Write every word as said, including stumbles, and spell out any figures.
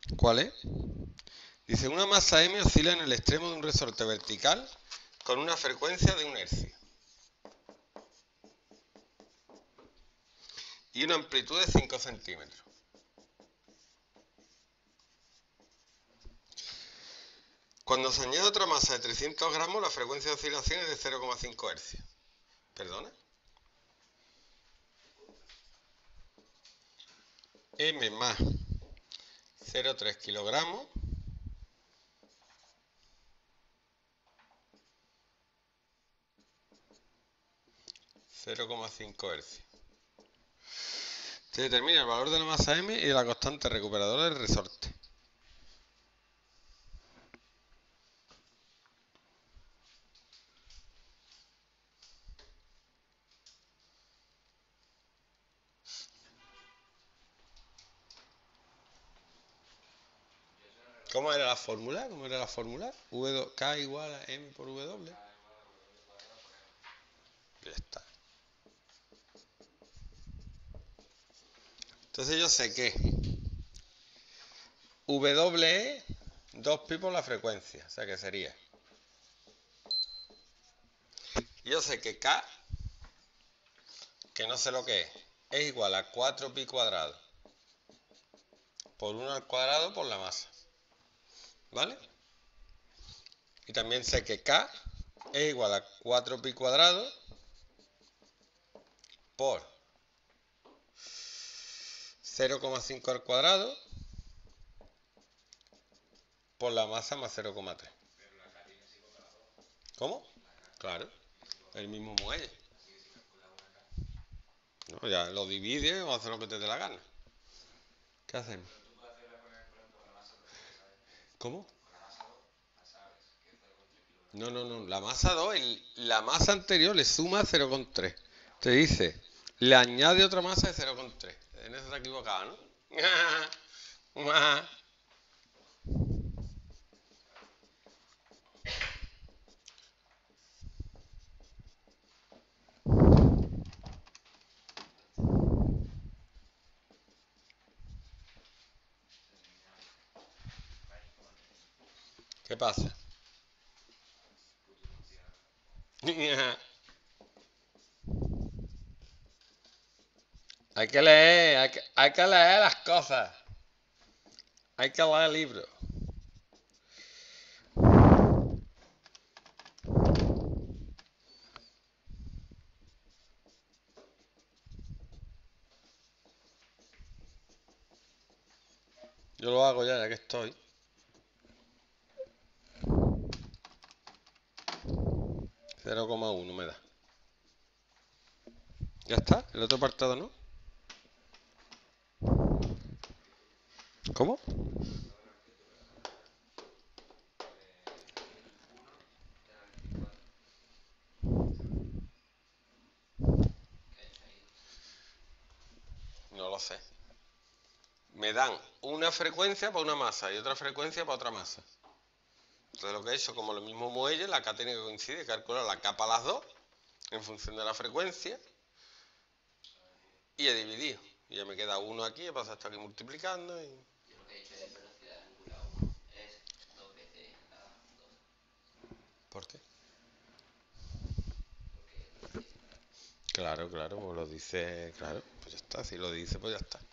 ¿Cuál es? Dice, una masa M oscila en el extremo de un resorte vertical con una frecuencia de un hercio y una amplitud de cinco centímetros. Cuando se añade otra masa de trescientos gramos, la frecuencia de oscilación es de cero coma cinco hercios. ¿Perdona? M más cero coma tres kilogramos cero coma cinco hercios. Se determina el valor de la masa M y de la constante recuperadora del resorte. ¿Cómo era la fórmula? ¿Cómo era la fórmula? W, K igual a M por W. Ya está. Entonces yo sé que W es dos pi por la frecuencia, o sea que sería. Yo sé que K, que no sé lo que es, es igual a cuatro pi cuadrado por uno al cuadrado por la masa. ¿Vale? Y también sé que K es igual a cuatro pi cuadrado por cero coma cinco al cuadrado por la masa más cero coma tres. ¿Cómo? Claro, el mismo muelle. No, ya lo divide o hace lo que te dé la gana. ¿Qué hacemos? ¿Cómo? No, no, no. La masa dos, el, la masa anterior le suma cero coma tres. Te dice, le añade otra masa de cero coma tres. En eso está equivocado, ¿no? ¿Qué pasa? Hay que leer, hay que, hay que leer las cosas. Hay que leer el libro. Yo lo hago ya, ya que estoy. cero coma uno me da. ¿Ya está? ¿El otro apartado no? ¿Cómo? No lo sé. Me dan una frecuencia para una masa y otra frecuencia para otra masa. Entonces lo que he hecho, como los mismos muelles, la K tiene que coincidir, calcular la K para las dos en función de la frecuencia y he dividido. Y ya me queda uno aquí, he pasado esto aquí multiplicando y... Lo que he hecho es velocidad angular es dos veces la dos. ¿Por qué? Porque lo dice. Claro, claro, pues lo dice, claro, pues ya está, si lo dice, pues ya está.